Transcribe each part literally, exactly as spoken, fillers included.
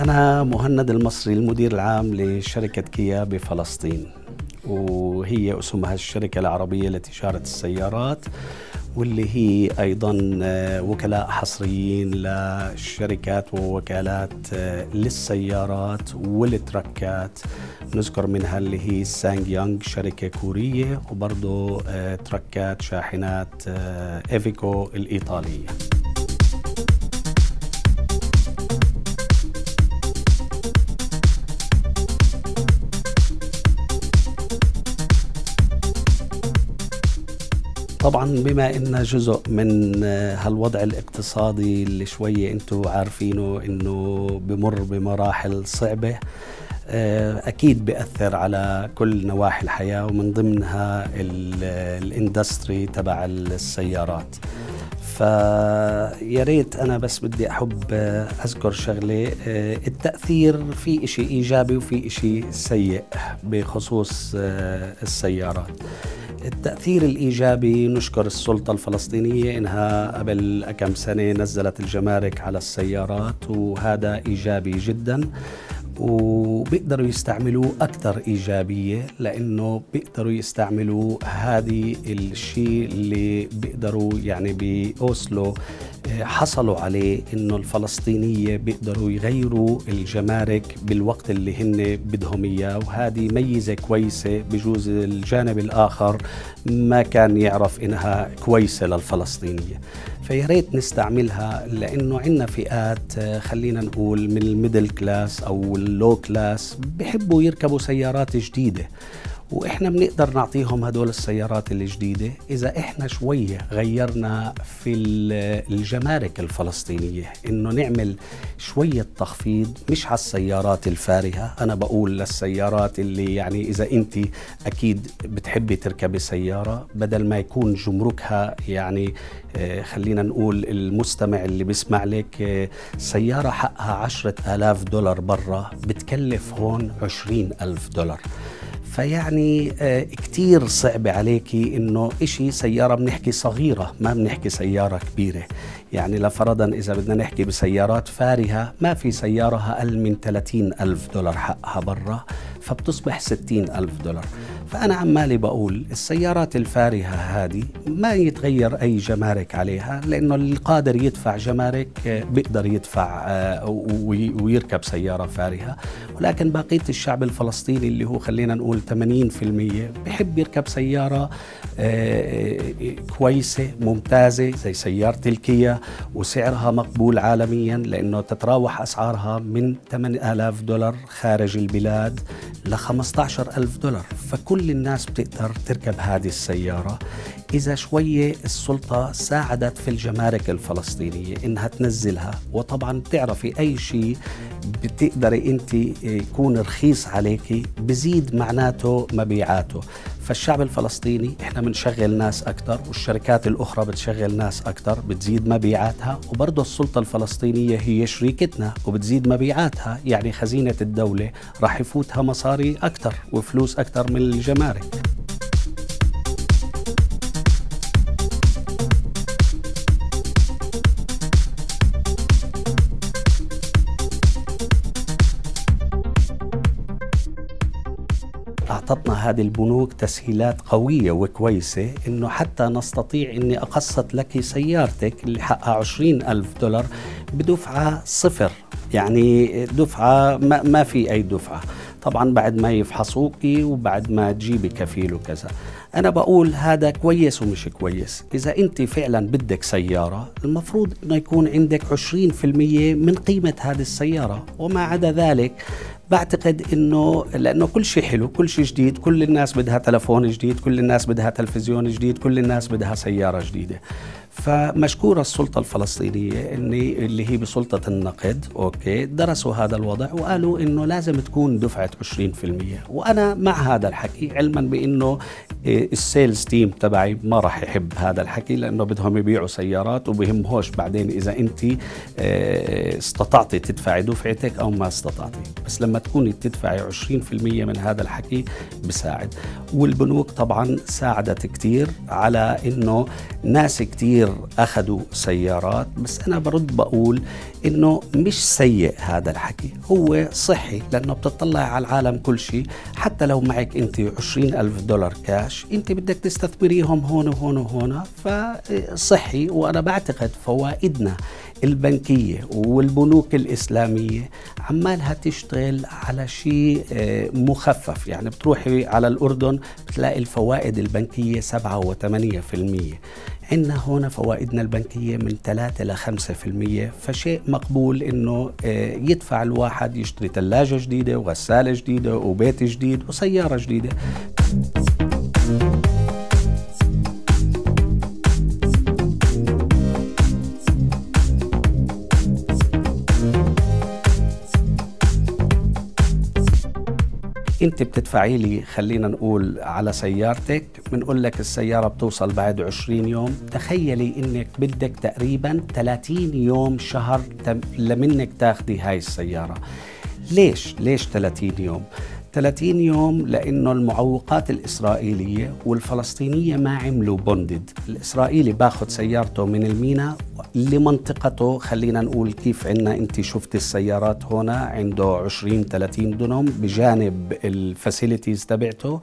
أنا مهند المصري، المدير العام لشركة كيا بفلسطين، وهي أسمها الشركة العربية لتجارة السيارات، واللي هي أيضا وكلاء حصريين للشركات ووكالات للسيارات والتركات. نذكر منها اللي هي سانج يونغ، شركة كورية، وبرضو تركات شاحنات إيفيكو الإيطالية. طبعا بما إن جزء من هالوضع الاقتصادي اللي شوية انتم عارفينه انه بمر بمراحل صعبة، أكيد بيأثر على كل نواحي الحياة، ومن ضمنها الاندستري تبع السيارات. فيا ريت أنا بس بدي أحب أذكر شغلة، التأثير في إشي إيجابي وفي إشي سيء بخصوص السيارات. التأثير الإيجابي نشكر السلطة الفلسطينية إنها قبل كم سنة نزلت الجمارك على السيارات، وهذا إيجابي جدا، وبيقدروا يستعملوه أكثر إيجابية، لأنه بيقدروا يستعملوا هذه الشيء اللي بيقدروا يعني بأوسلو حصلوا عليه، إنه الفلسطينية بيقدروا يغيروا الجمارك بالوقت اللي هن بدهم إياه، وهذه ميزة كويسة بجوز الجانب الآخر ما كان يعرف إنها كويسة للفلسطينية. فيا ريت نستعملها، لأنه عندنا فئات خلينا نقول من الميدل كلاس أو اللو كلاس بيحبوا يركبوا سيارات جديدة، وإحنا بنقدر نعطيهم هدول السيارات الجديدة إذا إحنا شوية غيرنا في الجمارك الفلسطينية، إنه نعمل شوية تخفيض مش على السيارات الفارهة. أنا بقول للسيارات اللي يعني إذا أنت أكيد بتحبي تركبي سيارة، بدل ما يكون جمركها يعني خلينا نقول المستمع اللي بيسمع لك سيارة حقها عشرة آلاف دولار برا، بتكلف هون عشرين ألف دولار. فيعني آه كتير صعب عليكي إنه إشي سيارة بنحكي صغيرة، ما بنحكي سيارة كبيرة. يعني لفرضا إذا بدنا نحكي بسيارات فارهة، ما في سيارة أقل من ثلاثين ألف دولار حقها برا، فبتصبح ستين ألف دولار. فأنا عمالي بقول السيارات الفارهة هذه ما يتغير أي جمارك عليها، لأنه القادر يدفع جمارك بيقدر يدفع ويركب سيارة فارهة. ولكن بقية الشعب الفلسطيني اللي هو خلينا نقول ثمانين بالمئة بيحب يركب سيارة كويسة ممتازة زي سيارة الكيا، وسعرها مقبول عالميا، لأنه تتراوح أسعارها من ثمانية آلاف دولار خارج البلاد ل خمسة عشر ألف دولار. فكل الناس بتقدر تركب هذه السيارة إذا شوية السلطة ساعدت في الجمارك الفلسطينية إنها تنزلها. وطبعا بتعرفي أي شيء بتقدري أنت يكون رخيص عليكي بزيد معناته مبيعاته. فالشعب الفلسطيني إحنا بنشغل ناس أكتر، والشركات الأخرى بتشغل ناس أكتر، بتزيد مبيعاتها، وبرضه السلطة الفلسطينية هي شريكتنا وبتزيد مبيعاتها. يعني خزينة الدولة راح يفوتها مصاري أكتر وفلوس أكتر من الجمارك. أعطتنا هذه البنوك تسهيلات قوية وكويسة، إنه حتى نستطيع إني أقسط لك سيارتك اللي حقها عشرين ألف دولار بدفعة صفر، يعني دفعة ما, ما في أي دفعة، طبعا بعد ما يفحصوكي وبعد ما تجيبي كفيل وكذا. أنا بقول هذا كويس ومش كويس. إذا أنت فعلا بدك سيارة، المفروض إنه يكون عندك عشرين بالمئة من قيمة هذه السيارة، وما عدا ذلك بعتقد إنه لأنه كل شيء حلو، كل شيء جديد، كل الناس بدها تلفون جديد، كل الناس بدها تلفزيون جديد، كل الناس بدها سيارة جديدة. فمشكورة السلطة الفلسطينية إني اللي هي بسلطة النقد، أوكي، درسوا هذا الوضع وقالوا إنه لازم تكون دفعة عشرين بالمئة. وأنا مع هذا الحكي، علما بإنه السيلز تيم تبعي ما راح يحب هذا الحكي، لأنه بدهم يبيعوا سيارات وبهمهوش بعدين إذا أنت استطعتي تدفعي دفعتك أو ما استطعتي. بس لما تكوني تدفعي عشرين بالمئة من هذا الحكي بساعد. والبنوك طبعا ساعدت كتير على إنه ناس كتير كتير أخذوا سيارات، بس أنا برد بقول إنه مش سيء هذا الحكي، هو صحي، لأنه بتطلع على العالم كل شيء. حتى لو معك أنت عشرين ألف دولار كاش، أنت بدك تستثمريهم هون وهون وهون، فصحي. وأنا بعتقد فوائدنا البنكية والبنوك الإسلامية عمالها تشتغل على شيء مخفف. يعني بتروحي على الأردن بتلاقي الفوائد البنكية سبعة وثمانية في المية، عندنا هون فوائدنا البنكية من ثلاثة لخمسة في المية، فشيء مقبول إنه يدفع الواحد يشتري ثلاجة جديدة وغسالة جديدة وبيت جديد وسيارة جديدة. انت بتدفعي لي خلينا نقول على سيارتك، بنقول لك السيارة بتوصل بعد عشرين يوم. تخيلي انك بدك تقريبا ثلاثين يوم شهر لمنك تاخدي هاي السيارة. ليش؟ ليش ثلاثين يوم؟ ثلاثين يوم لأنه المعوقات الإسرائيلية والفلسطينية ما عملوا بوندد. الإسرائيلي باخد سيارته من المينا لمنطقته، خلينا نقول كيف عنا انت شفت السيارات هنا عنده عشرين ثلاثين دنم بجانب الفاسيليتيز تبعته،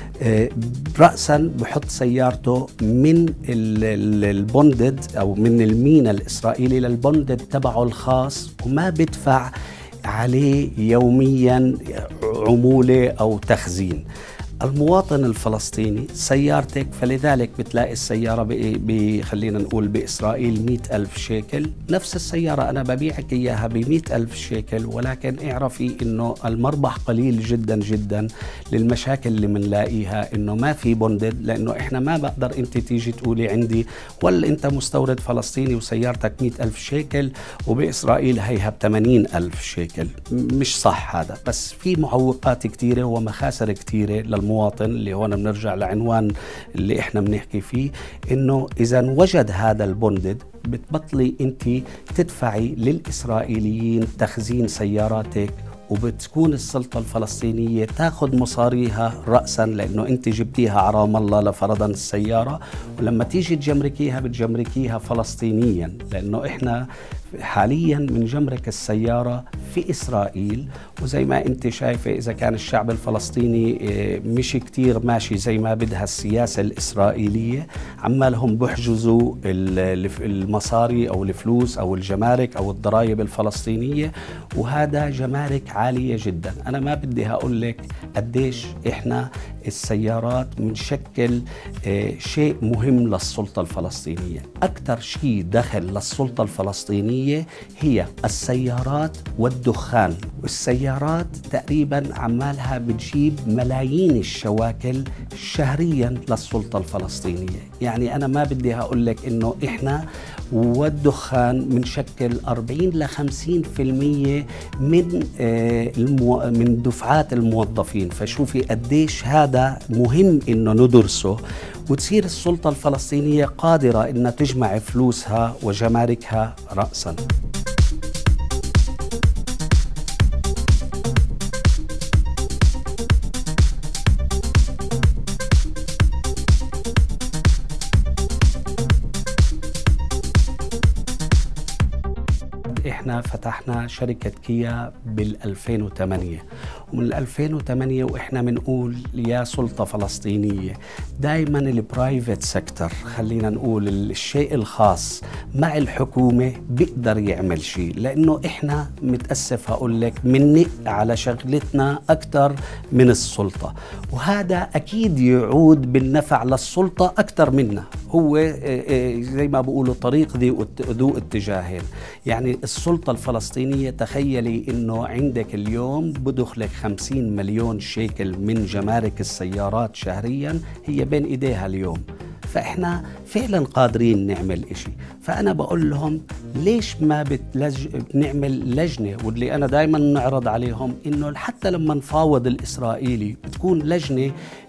رأسا بحط سيارته من البوندد أو من المينا الإسرائيلي للبوندد تبعه الخاص، وما بدفع عليه يوميا عمولة أو تخزين. المواطن الفلسطيني سيارتك، فلذلك بتلاقي السيارة خلينا نقول بإسرائيل مئة ألف شيكل، نفس السيارة أنا ببيعك إياها بمئة ألف شيكل، ولكن اعرفي إنه المربح قليل جدا جدا للمشاكل اللي منلاقيها، إنه ما في بوندد. لأنه إحنا ما بقدر أنت تيجي تقولي عندي ولا أنت مستورد فلسطيني وسيارتك مئة ألف شيكل وبإسرائيل هيها بثمانين ألف شيكل، مش صح هذا. بس في معوقات كتيرة ومخاسر كتيرة المواطن، اللي هون بنرجع لعنوان اللي احنا بنحكي فيه، انه اذا وجد هذا البوندد بتبطلي انت تدفعي للإسرائيليين تخزين سياراتك، وبتكون السلطة الفلسطينية تاخذ مصاريها رأسا، لأنه أنت جبتيها على رام الله لفرضا السيارة، ولما تيجي تجمركيها بتجمركيها فلسطينيا، لأنه إحنا حاليا بنجمرك السيارة في إسرائيل. وزي ما أنت شايفة إذا كان الشعب الفلسطيني مش كتير ماشي زي ما بدها السياسة الإسرائيلية، عمالهم بحجزوا المصاري أو الفلوس أو الجمارك أو الضرائب الفلسطينية، وهذا جمارك عالية جدا. أنا ما بدي هقول لك قديش إحنا السيارات بنشكل شيء مهم للسلطة الفلسطينية. أكثر شيء دخل للسلطة الفلسطينية هي السيارات والدخان، والسيارات تقريبا عمالها بتجيب ملايين الشواكل شهريا للسلطة الفلسطينية. يعني أنا ما بدي هقول لك إنه إحنا والدخان بنشكل أربعين إلى خمسين بالمئة من المو... من دفعات الموظفين. فشوفي قديش هذا مهم إنه ندرسه، وتصير السلطة الفلسطينية قادرة إنها تجمع فلوسها وجماركها رأساً. احنا فتحنا شركة كيا بالألفين وثمانية، ومن الألفين وثمانية واحنا بنقول يا سلطة فلسطينية دائما البرايفت سيكتور، خلينا نقول الشيء الخاص مع الحكومة بيقدر يعمل شيء، لأنه احنا متأسف هقول لك منق على شغلتنا أكثر من السلطة، وهذا أكيد يعود بالنفع للسلطة أكثر منا. هو زي ما بقولوا طريق ذو اتجاهين. يعني السلطة الفلسطينية تخيلي انه عندك اليوم بدخلك خمسين مليون شيكل من جمارك السيارات شهريا، هي بين ايديها اليوم. فإحنا فعلا قادرين نعمل إشي. فأنا بقول لهم ليش ما بتلج... بنعمل لجنة، واللي أنا دايما نعرض عليهم إنه حتى لما نفاوض الإسرائيلي بتكون لجنة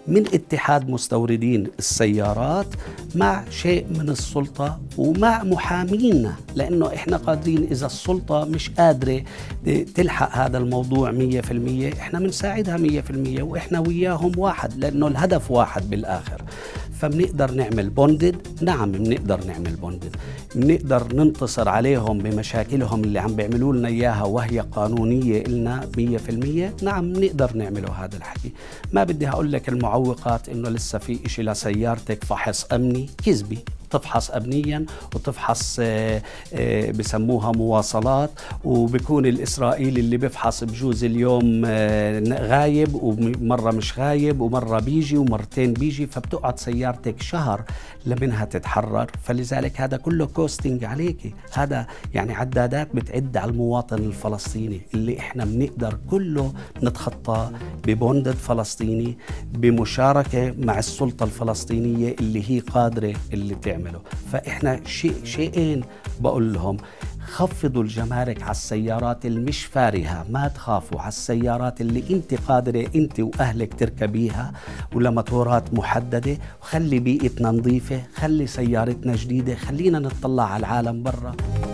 من اتحاد مستوردين السيارات مع شيء من السلطة ومع محامينا، لأنه إحنا قادرين إذا السلطة مش قادرة تلحق هذا الموضوع مية في المية إحنا بنساعدها مية في المية، وإحنا وياهم واحد لأنه الهدف واحد بالآخر. فبنقدر نعمل بوندد، نعم بنقدر نعمل بوندد، بنقدر ننتصر عليهم بمشاكلهم اللي عم بيعملوا لنا إياها وهي قانونية إلنا مية في المية، نعم بنقدر نعمله هذا الحكي. ما بدي هقول لك المعوقات إنه لسه في إشي لسيارتك فحص أمني، كذبي، تفحص أمنيا وتفحص آه آه بسموها مواصلات، وبكون الإسرائيلي اللي بفحص بجوز اليوم آه غايب ومرة مش غايب ومرة بيجي ومرتين بيجي، فبتقعد سيارتك شهر لمنها تتحرر. فلذلك هذا كله كوستنج عليك، هذا يعني عدادات بتعد على المواطن الفلسطيني اللي احنا بنقدر كله نتخطى ببوندد فلسطيني بمشاركة مع السلطة الفلسطينية اللي هي قادرة اللي تعمل. فإحنا شيء شيئين بقول لهم: خفضوا الجمارك على السيارات المش فارهة، ما تخافوا على السيارات اللي انت قادرة انت وأهلك تركبيها ولموتورات محددة، وخلي بيئتنا نظيفة، خلي سيارتنا جديدة، خلينا نطلع على العالم برا.